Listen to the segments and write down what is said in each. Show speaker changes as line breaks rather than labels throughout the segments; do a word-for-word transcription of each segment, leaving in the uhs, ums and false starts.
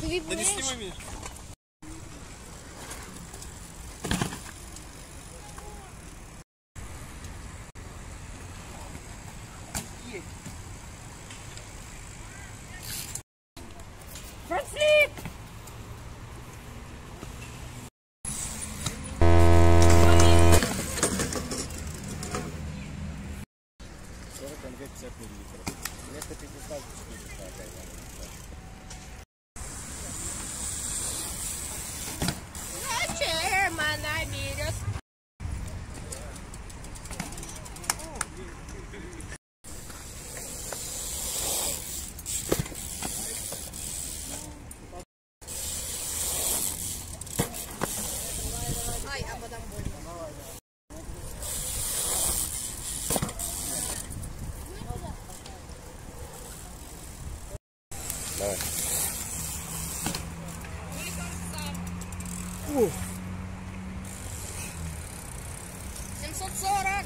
дві
Да не снимай меня.
Францлип!
сорок миллилитров, пятьдесят миллилитров. Вместо пятисот четыреста.
Зачем она берет? Ай, а потом больно.
Давай.
семьсот сорок.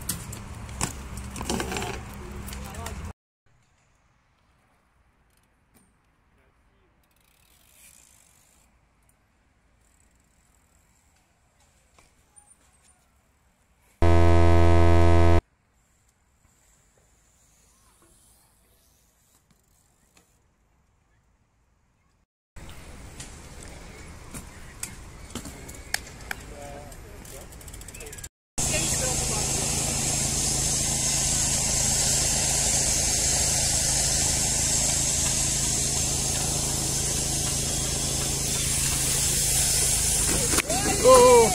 О!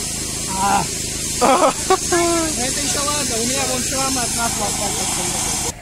Это еще ладно, у меня вон шрамы от насла остались.